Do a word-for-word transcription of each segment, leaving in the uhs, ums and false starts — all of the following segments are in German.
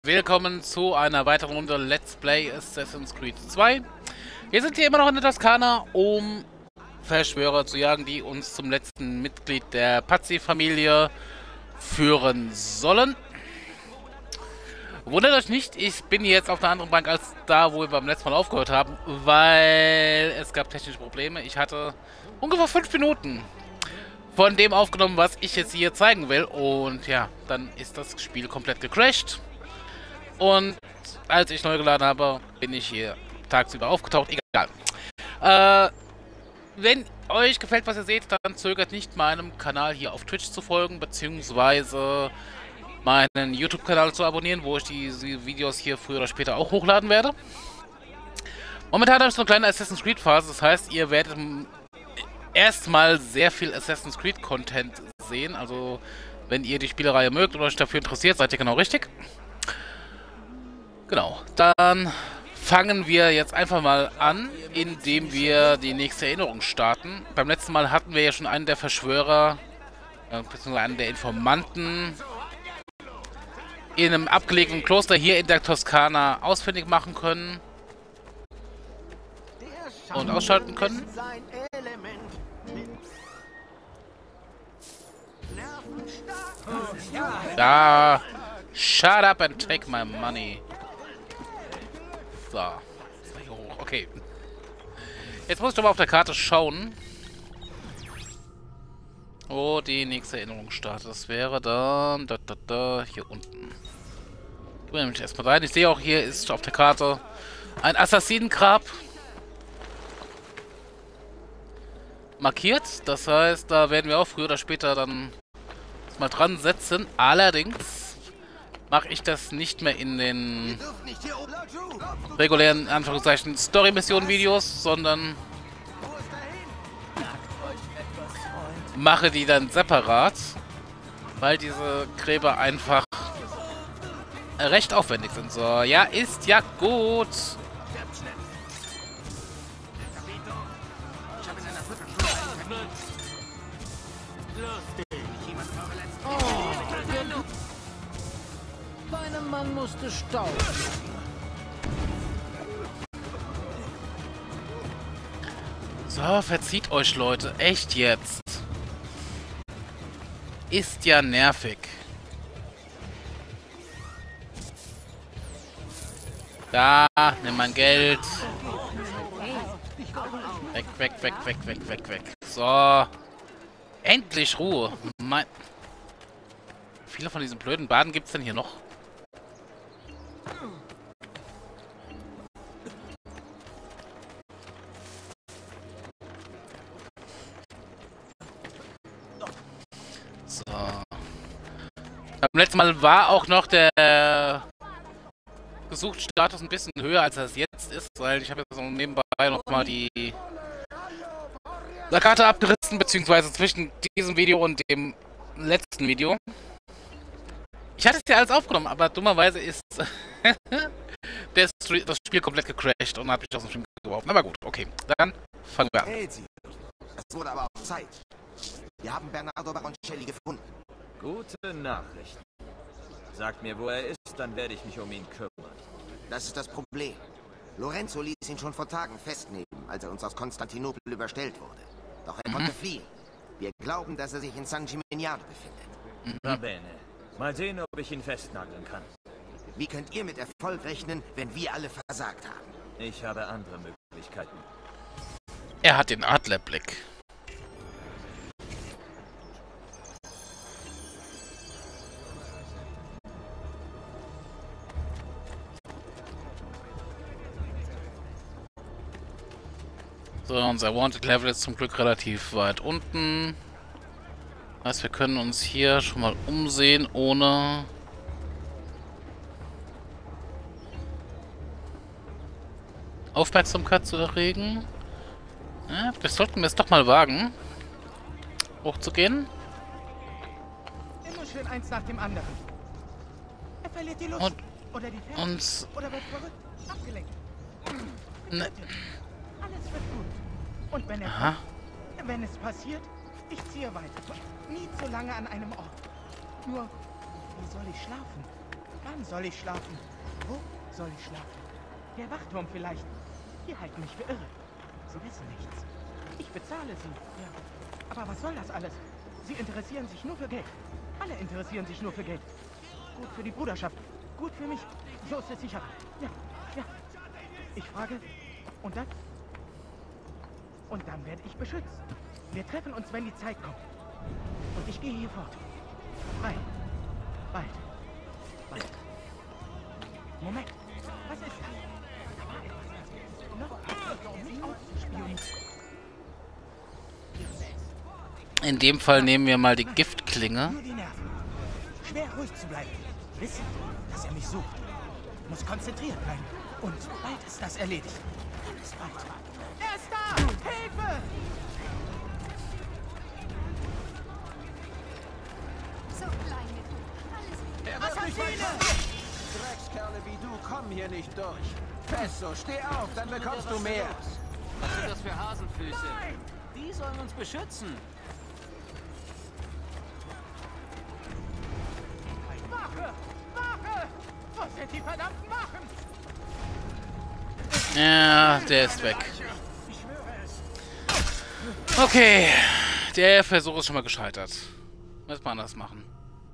Willkommen zu einer weiteren Runde Let's Play Assassin's Creed zwei. Wir sind hier immer noch in der Toskana, um Verschwörer zu jagen, die uns zum letzten Mitglied der Pazzi-Familie führen sollen. Wundert euch nicht, ich bin jetzt auf einer anderen Bank als da, wo wir beim letzten Mal aufgehört haben, weil es gab technische Probleme. Ich hatte ungefähr fünf Minuten von dem aufgenommen, was ich jetzt hier zeigen will. Und ja, dann ist das Spiel komplett gecrashed. Und als ich neu geladen habe, bin ich hier tagsüber aufgetaucht. Egal. Äh, wenn euch gefällt, was ihr seht, dann zögert nicht, meinem Kanal hier auf Twitch zu folgen, beziehungsweise meinen YouTube-Kanal zu abonnieren, wo ich diese Videos hier früher oder später auch hochladen werde. Momentan habe ich so eine kleine Assassin's Creed-Phase, das heißt, ihr werdet erstmal sehr viel Assassin's Creed-Content sehen. Also, wenn ihr die Spielereihe mögt oder euch dafür interessiert, seid ihr genau richtig. Genau, dann fangen wir jetzt einfach mal an, indem wir die nächste Erinnerung starten. Beim letzten Mal hatten wir ja schon einen der Verschwörer, äh, beziehungsweise einen der Informanten in einem abgelegenen Kloster hier in der Toskana ausfindig machen können und ausschalten können. Ja, shut up and take my money. So, hier hoch. Okay. Jetzt muss ich doch mal auf der Karte schauen, wo die nächste Erinnerung startet. Das wäre dann da, da, da, hier unten. Ich will nämlich erstmal rein. Ich sehe auch, hier ist auf der Karte ein Assassinengrab markiert. Das heißt, da werden wir auch früher oder später dann mal dran setzen. Allerdings mache ich das nicht mehr in den regulären, Anführungszeichen, Story-Mission-Videos, sondern mache die dann separat, weil diese Gräber einfach recht aufwendig sind. So, ja, ist ja gut. Deinem Mann musste Staub. So, verzieht euch, Leute. Echt jetzt. Ist ja nervig. Da, nimm mein Geld. Weg, weg, weg, weg, weg, weg, weg. So. Endlich Ruhe. Mein... Wie viele von diesen blöden Baden gibt es denn hier noch? So. Beim letzten Mal war auch noch der Gesucht-Status ein bisschen höher, als es jetzt ist, weil ich habe jetzt so nebenbei nochmal die Karte abgerissen, beziehungsweise zwischen diesem Video und dem letzten Video. Ich hatte es ja alles aufgenommen, aber dummerweise ist das Spiel komplett gecrashed und hat mich aus dem Stream geworfen. Aber gut, okay, dann fangen wir an. Es wurde aber auch Zeit. Wir haben Bernardo Baroncelli gefunden. Gute Nachrichten. Sagt mir, wo er ist, dann werde ich mich um ihn kümmern. Das ist das Problem. Lorenzo ließ ihn schon vor Tagen festnehmen, als er uns aus Konstantinopel überstellt wurde. Doch er mhm. konnte fliehen. Wir glauben, dass er sich in San Gimignano befindet. Mhm. Va bene. Mal sehen, ob ich ihn festnageln kann. Wie könnt ihr mit Erfolg rechnen, wenn wir alle versagt haben? Ich habe andere Möglichkeiten. Er hat den Adlerblick. So, unser Wanted Level ist zum Glück relativ weit unten. Das heißt, wir können uns hier schon mal umsehen, ohne Aufmerksamkeit zu erregen. Ja, wir sollten es doch mal wagen, hochzugehen. Immer schön eins nach dem anderen. Er verliert die Lust. Und oder die Fähigkeit. uns... Oder wird verrückt. Abgelenkt. Ne. Alles wird gut. Und wenn er Aha. kommt, wenn es passiert, ich ziehe weiter. Nie zu lange an einem Ort. Nur, wie soll ich schlafen? Wann soll ich schlafen? Wo soll ich schlafen? Der Wachturm vielleicht. Die halten mich für irre. Sie wissen nichts. Ich bezahle sie, ja. Aber was soll das alles? Sie interessieren sich nur für Geld. Alle interessieren sich nur für Geld. Gut für die Bruderschaft. Gut für mich. So ist es sicher. Ja, ja. Ich frage, und dann? Und dann werde ich beschützt. Wir treffen uns, wenn die Zeit kommt. Und ich gehe hier fort. Frei. Bald. Bald. Moment. Was ist das? Da war etwas. Noch etwas, um mich auszuspionieren. In dem Fall nehmen wir mal die Giftklinge. Nur die Nerven. Schwer ruhig zu bleiben. Wissen, dass er mich sucht. Muss konzentriert bleiben. Und bald ist das erledigt. Ganz bald. Er ist da! Hilfe! So klein mit du. Alles Was hat sie denn? Dreckskerle wie du kommen hier nicht durch. Fesso, steh auf, dann bekommst du mehr. Was sind das für Hasenfüße? Die sollen uns beschützen. Wache! Wache! Wo sind die verdammten Wachen? Ja, der ist weg. Okay, der Versuch ist schon mal gescheitert. Muss man anders machen.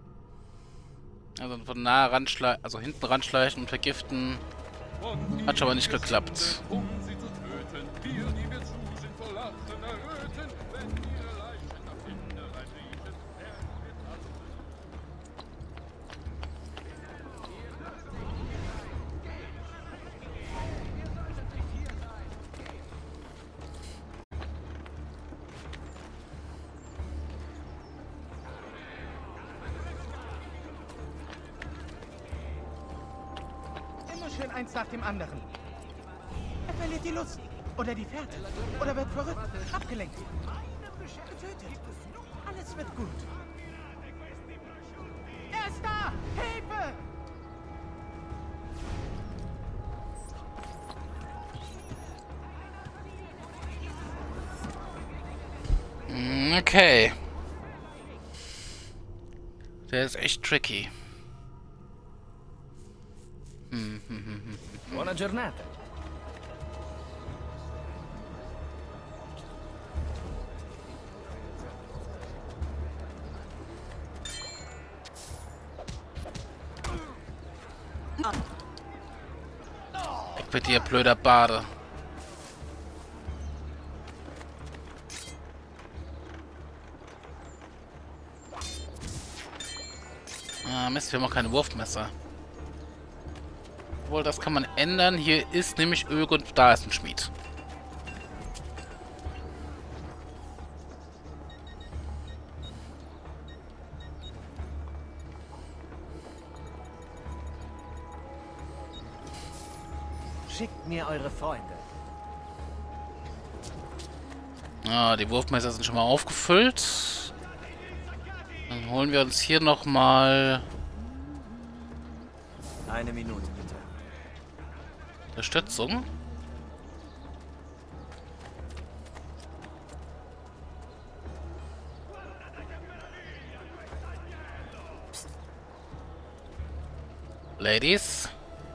Also von nah ranschleichen, also hinten ranschleichen und vergiften, hat schon mal nicht geklappt. Schön eins nach dem anderen. Er verliert die Lust. Oder die Fährte. Oder wird verrückt. Abgelenkt. Getötet. Alles wird gut. Er ist da! Hilfe! Okay. Der ist echt tricky. Buona giornata. Weg mit dir, blöder Bade. Ah, Mist, wir haben auch keine Wurfmesser. Obwohl, das kann man ändern. Hier ist nämlich Öl und da ist ein Schmied. Schickt mir eure Freunde. Ah, die Wurfmesser sind schon mal aufgefüllt. Dann holen wir uns hier nochmal Eine Minute, bitte. Unterstützung. Ladies.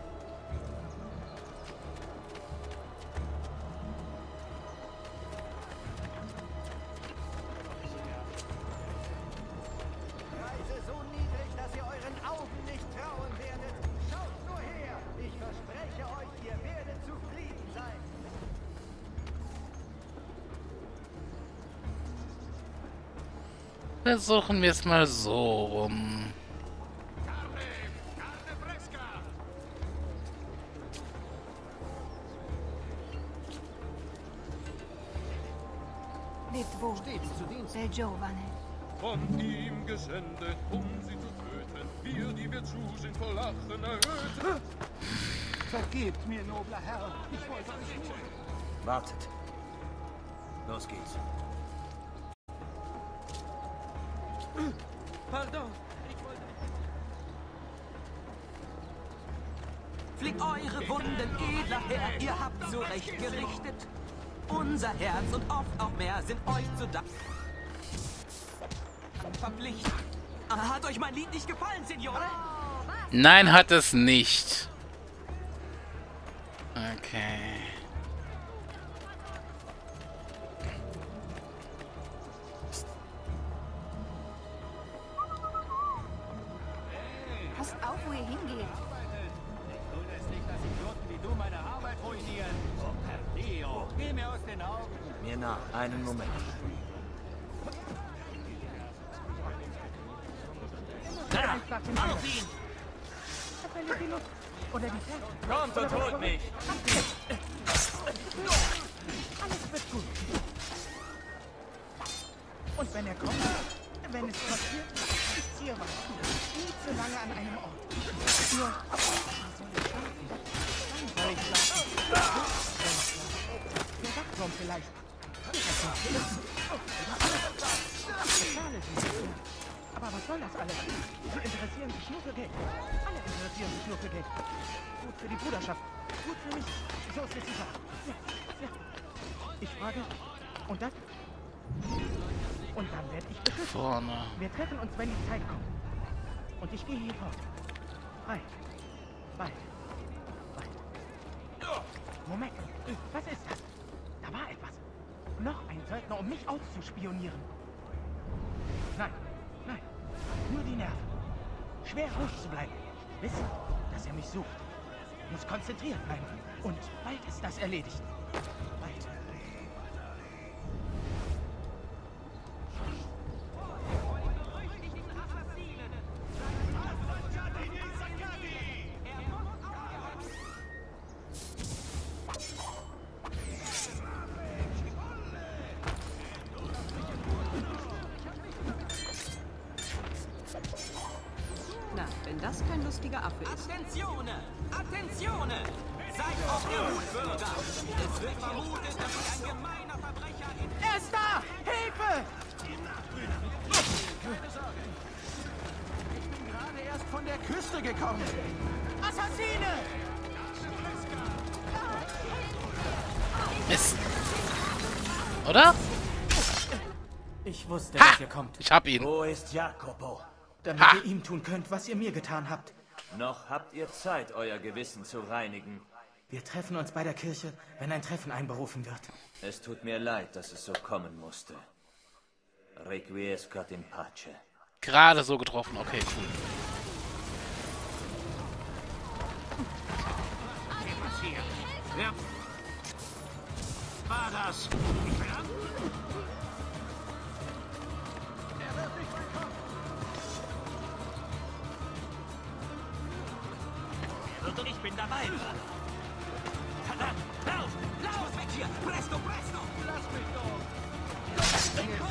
Versuchen wir es mal so rum. Detvo, der giovane. Von ihm gesendet, um sie zu töten. Wir, die wir zu sind, vor Lachen erröten. Vergebt mir, nobler Herr. Ich wollte euch nur... Wartet. Los geht's. Pardon, ich wollte... Flickt eure Wunden, edler Herr, ihr habt so recht gerichtet. Unser Herz und oft auch mehr sind euch zu Dank verpflichtet. Hat euch mein Lied nicht gefallen, Signore? Oh, was Nein, hat es nicht. Okay. Passt auf, wo ihr hingeht. Mir nach. Einen Moment. Auf ihn! Verwendet die Luft. Oder die Fährte. Kommt und holt mich! Alles wird gut. Und wenn er kommt, wenn es passiert, ich ziehe weiter. Nie zu lange an einem Ort. Nur, soll ich schlafen? Dann soll ich schlafen. Der Wachturm vielleicht. Bezahle sie. Aber was soll das alles? Sie interessieren sich nur für Geld. Alle interessieren sich nur für Geld. Gut für die Bruderschaft. Gut für mich. So ist es sicher. Ja, ja. Ich frage, und dann? Und dann werde ich beschützt. Vorne. Wir treffen uns, wenn die Zeit kommt. Und ich gehe hier fort. Frei. Weit. Weit. Moment. Was ist das? Da war etwas. Noch ein Söldner, um mich auszuspionieren. Nein. Nein. Nur die Nerven. Schwer ruhig zu bleiben. Wissen, dass er mich sucht. Muss konzentriert bleiben. Und bald ist das erledigt. Bald. Na, wenn das kein lustiger Affe ist. Attentione! Attentione! Seid auf der Hut, Bürger! Es wird vermutet, dass ich ein gemeiner Verbrecher in... Er ist da! Hilfe! Keine Sorge. Ich bin gerade erst von der Küste gekommen. Assassine! Mist. Oder? Ich wusste, Ha! dass ihr kommt. Ich hab ihn. Wo ist Jacopo? Damit Ha! ihr ihm tun könnt, was ihr mir getan habt. Noch habt ihr Zeit, euer Gewissen zu reinigen. Wir treffen uns bei der Kirche, wenn ein Treffen einberufen wird. Es tut mir leid, dass es so kommen musste. Requiescat in pace. Gerade so getroffen. Okay, cool. Wer war das? Er wird mich bekommen. Und ich bin dabei. Verdammt! Lauf! Lauf weg hier! Presto, presto! Lass mich doch.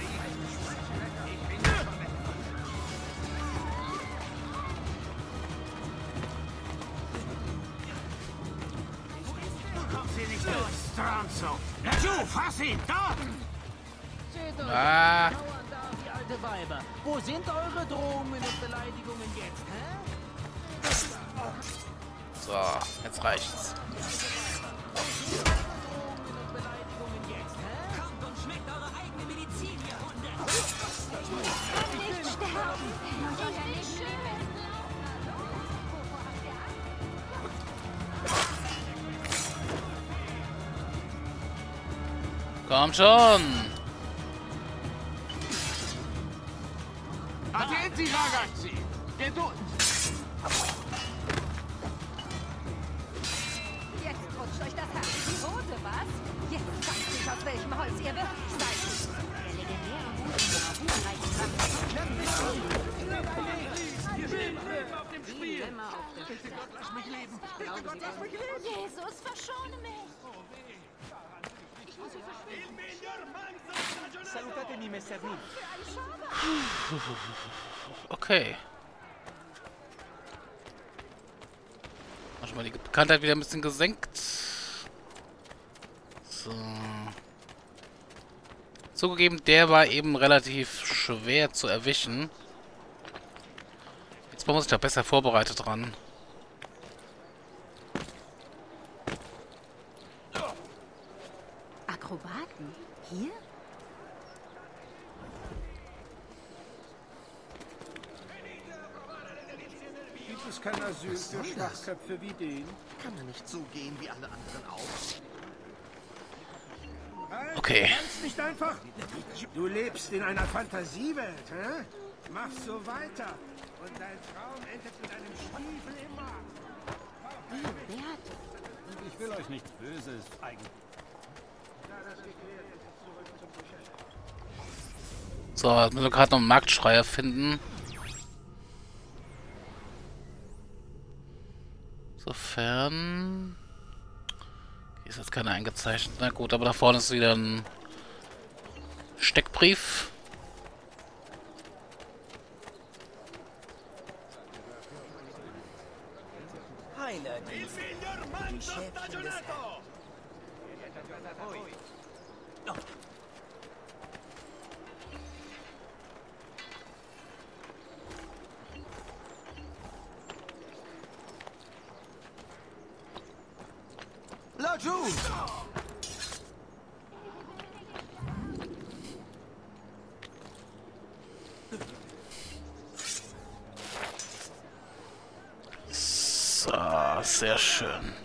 Du kommst hier nicht durch, Stronzo! Lassù, fass ihn! Dort! Ah. Dauern da, die alte Weiber. Wo sind eure Drohungen und Beleidigungen jetzt, hä? So, jetzt reicht's. Kommt und schmeckt eure eigene Medizin, ihr Hunde! Nicht sterben. Ich nicht schwimmen. Komm schon. Attenti, ragazzi! Geduld! Jetzt rutscht euch das Herz in die Hose, was? Jetzt zeigt sich, aus welchem Holz ihr wirklich seid. Der legendäre Dilemma auf der Stelle. Lass mich leben! Bitte Gott, lass mich leben! Jesus, verschone mich. Salutatemi, Mister Green. Okay. Mach schon mal die Bekanntheit wieder ein bisschen gesenkt. So. Zugegeben, der war eben relativ schwer zu erwischen. Jetzt muss ich da besser vorbereitet dran. Akrobaten? Hier? ist kein Asyl für Schwachköpfe wie den. Kann er nicht so gehen wie alle anderen auch? Okay. Du kannst nicht einfach... Du lebst in einer Fantasiewelt, hä? Mach so weiter. Und dein Traum endet mit einem Stiefel im Magen. Ich will euch nichts Böses eigentlich. So, jetzt müssen wir gerade noch einen Marktschreier finden. Sofern... Hier ist jetzt keiner eingezeichnet. Na gut, aber da vorne ist wieder ein Steckbrief. Heiler, die, die Schäfchen des Herrn. Oh. Laju! So, sehr schön.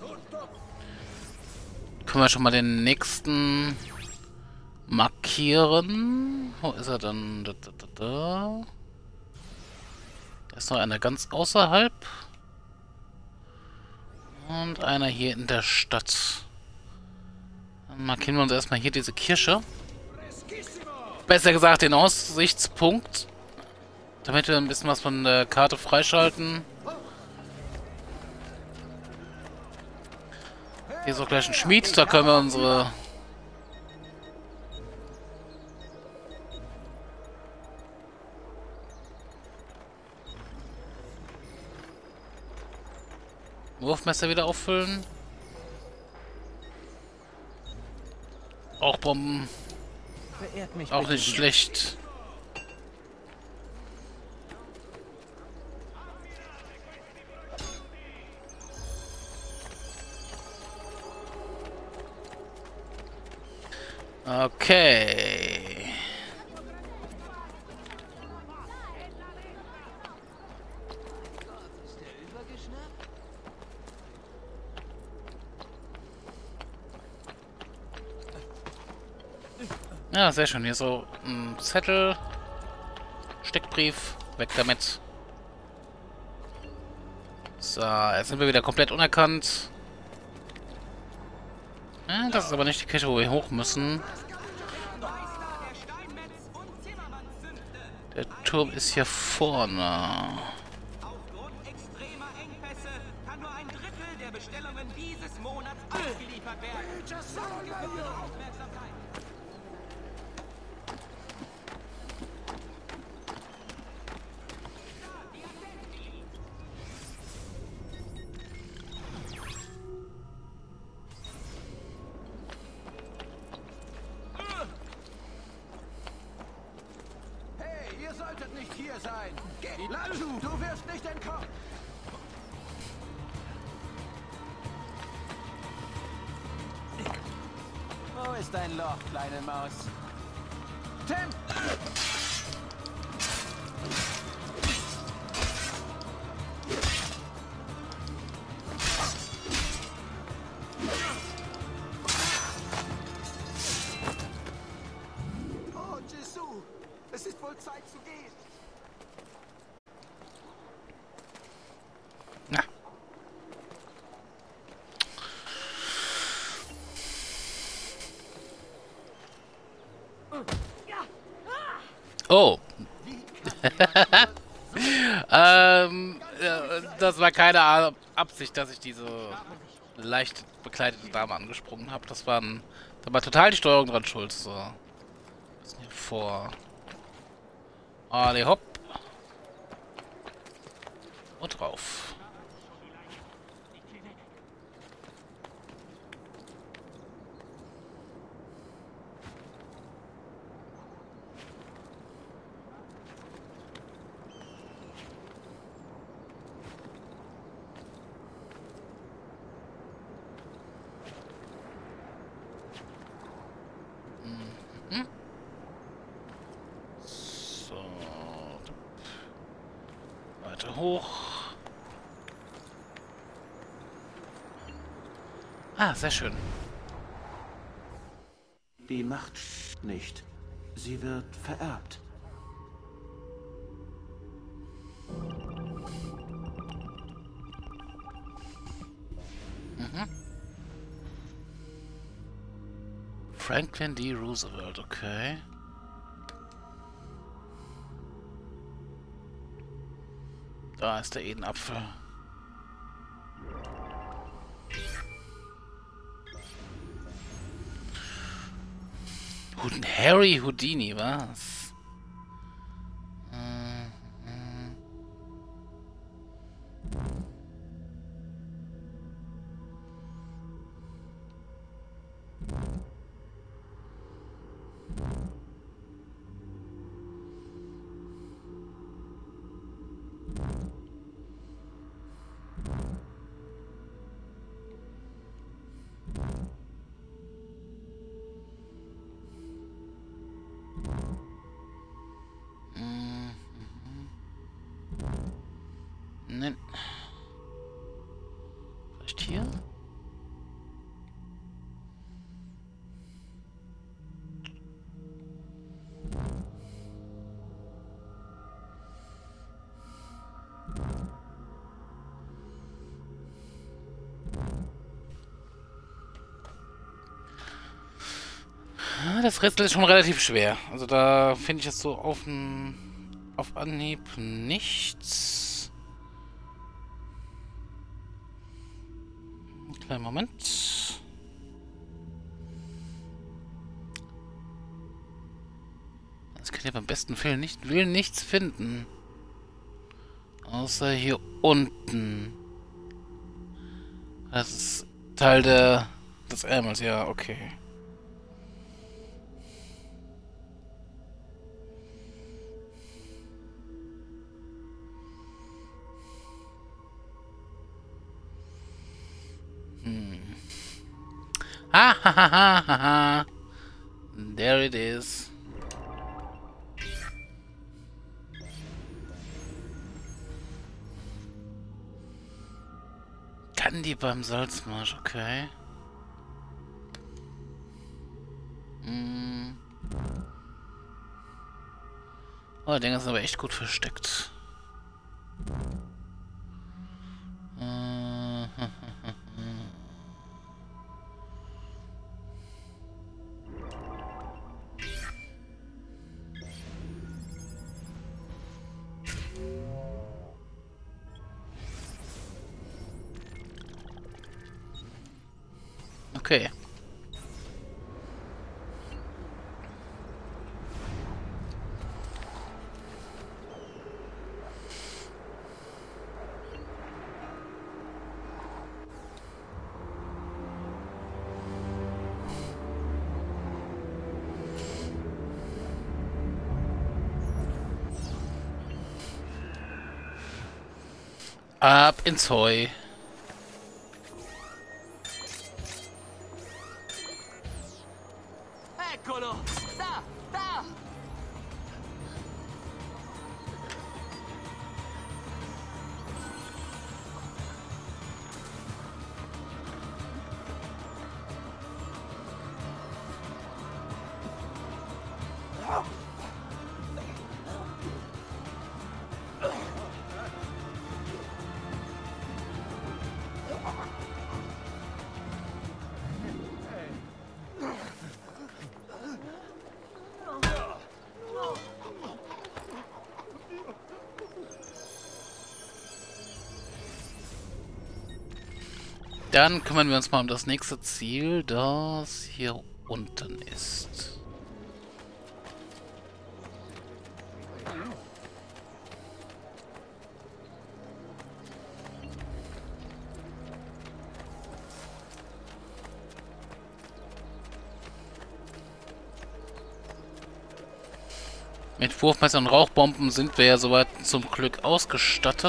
Können wir schon mal den nächsten markieren. Wo ist er dann? Da, da, da, da. Da ist noch einer ganz außerhalb. Und einer hier in der Stadt. Dann markieren wir uns erstmal hier diese Kirche. Besser gesagt den Aussichtspunkt. Damit wir ein bisschen was von der Karte freischalten. Hier ist auch gleich ein Schmied. Da können wir unsere... Wurfmesser wieder auffüllen. Auch Bomben. Auch nicht schlecht. Okay. Ja, sehr schön. Hier so ein Zettel. Steckbrief. Weg damit. So, jetzt sind wir wieder komplett unerkannt. Ja, das ist aber nicht die Kirche, wo wir hoch müssen. Der Turm ist hier vorne. Aufgrund extremer Engpässe kann nur ein Drittel der Bestellungen dieses Monats ausgeliefert werden. Aufmerksamkeit. Hey, ihr solltet nicht hier sein. Geht, Laju, du wirst nicht entkommen. Wo ist dein Loch, kleine Maus? Tim! Oh, Jesu! Es ist wohl Zeit zu gehen. Na. Oh. ähm, äh, das war keine A- Absicht, dass ich diese leicht bekleidete Dame angesprungen habe. Das war ein, da war total die Steuerung dran schuld. So. Bisschen hier vor. Ali hopp. Und drauf. Mhm. So. Weiter hoch. Ah, sehr schön. Die Macht nicht. Sie wird vererbt. Mhm. Franklin D. Roosevelt, okay. Da ist der Edenapfel. Harry Houdini, was? Hm, hm. Nein. Vielleicht hier? Das Rätsel ist schon relativ schwer. Also da finde ich es so auf, n, auf Anhieb nichts. Kleinen Moment. Das kann ich beim besten Willen nicht, will nichts finden. Außer hier unten. Das ist Teil der, des Ärmels, ja, okay. Ha ha ha ha ha ha. There it is. Candy beim Salzmarsch, okay. Hm. Oh, der Ding ist aber echt gut versteckt. Okay. Ab ins Heu. Eccolo! Da! Da! Dann kümmern wir uns mal um das nächste Ziel, das hier unten ist. Mit Wurfmesser und Rauchbomben sind wir ja soweit zum Glück ausgestattet.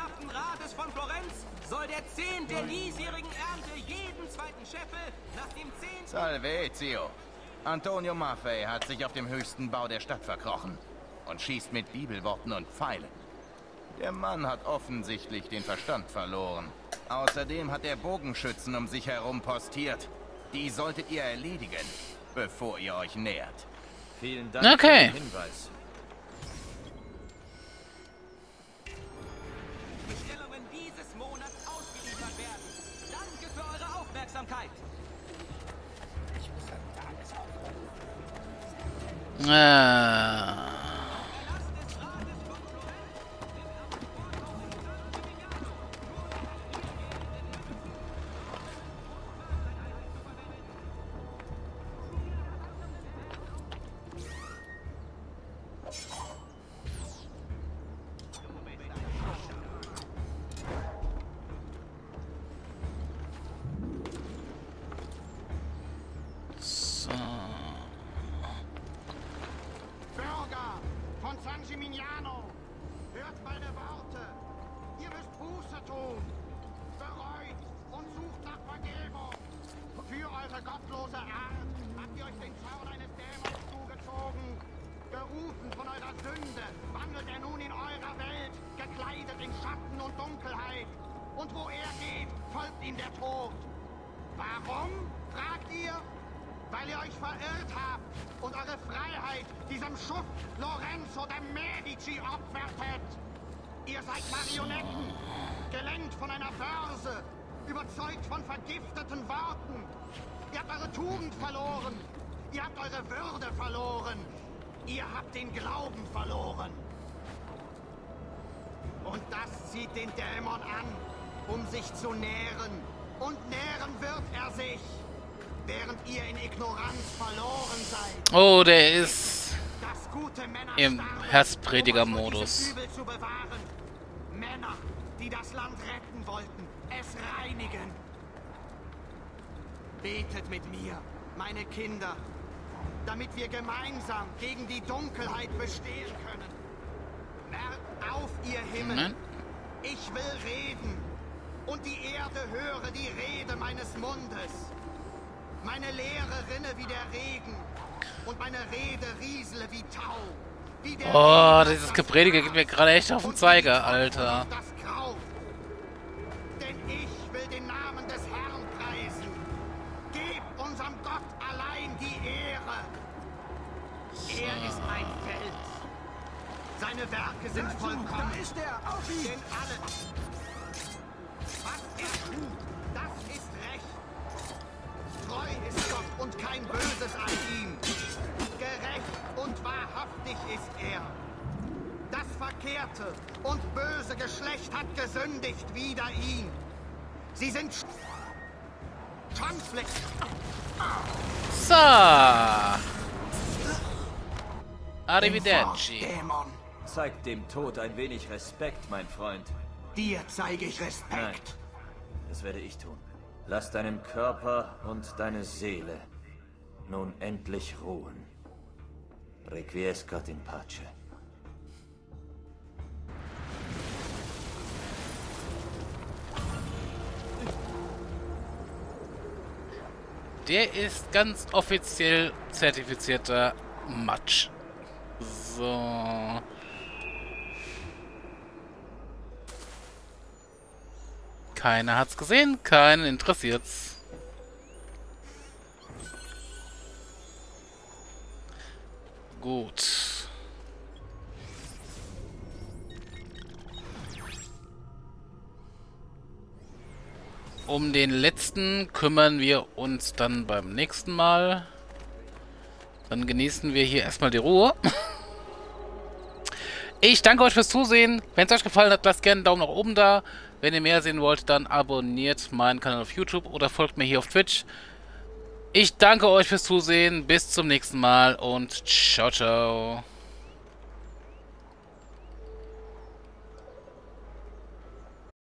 Salvezio. Antonio Maffei hat sich auf dem höchsten Bau der Stadt verkrochen und schießt mit Bibelworten und Pfeilen. Der Mann hat offensichtlich den Verstand verloren. Außerdem hat er Bogenschützen um sich herum postiert. Die solltet ihr erledigen, bevor ihr euch nähert. Vielen Dank okay. für den Hinweis. Bestellungen dieses Monats ausgeliefert werden. Danke für eure Aufmerksamkeit. Ah. Bürger von San Gimignano, hört meine Worte. Ihr müsst Buße tun. Bereut und sucht nach Vergebung. Für eure gottlose Art habt ihr euch den Zorn eines Dämons zugezogen. Gerufen von eurer Sünde, wandelt er nun in eurer Welt, gekleidet in Schatten und Dunkelheit. Und wo er geht, folgt ihm der Tod. Warum, fragt ihr? Weil ihr euch verirrt habt und eure Freiheit diesem Schuft Lorenzo de Medici opfertet. Ihr seid Marionetten, gelenkt von einer Börse, überzeugt von vergifteten Worten. Ihr habt eure Tugend verloren. Ihr habt eure Würde verloren. Ihr habt den Glauben verloren. Und das zieht den Dämon an, um sich zu nähren. Und nähren wird er sich, während ihr in Ignoranz verloren seid. Oh, der ist im Herzprediger-Modus. Männer, die das Land retten wollten, es reinigen. Betet mit mir, meine Kinder, damit wir gemeinsam gegen die Dunkelheit bestehen können. Merkt auf, ihr Himmel. Nein. Ich will reden. Und die Erde höre die Rede meines Mundes. Meine Lehre rinne wie der Regen. Und meine Rede riesele wie Tau. Wie der Oh, Regen, dieses Gepredige geht mir gerade echt auf den Zeiger, Alter. das Grau. Denn ich will den Namen des Herrn preisen. Gebt unserem Gott allein die Ehre. Er ist ein Fels. Seine Werke sind vollkommen. Da ist er, auf ihn! Denn alle, was er tut, das ist recht. Treu ist Gott und kein Böses an ihm. Gerecht und wahrhaftig ist er. Das verkehrte und böse Geschlecht hat gesündigt wider ihn. Sie sind Schandfleck. So. Arrivederci. Dämon. Zeigt dem Tod ein wenig Respekt, mein Freund. Dir zeige ich Respekt. Nein, das werde ich tun. Lass deinen Körper und deine Seele nun endlich ruhen. Requiescat in pace. Der ist ganz offiziell zertifizierter Matsch. So. Keiner hat's gesehen, keinen interessiert's. Gut. Um den letzten kümmern wir uns dann beim nächsten Mal. Dann genießen wir hier erstmal die Ruhe. Ich danke euch fürs Zusehen. Wenn es euch gefallen hat, lasst gerne einen Daumen nach oben da. Wenn ihr mehr sehen wollt, dann abonniert meinen Kanal auf YouTube oder folgt mir hier auf Twitch. Ich danke euch fürs Zusehen. Bis zum nächsten Mal und ciao, ciao.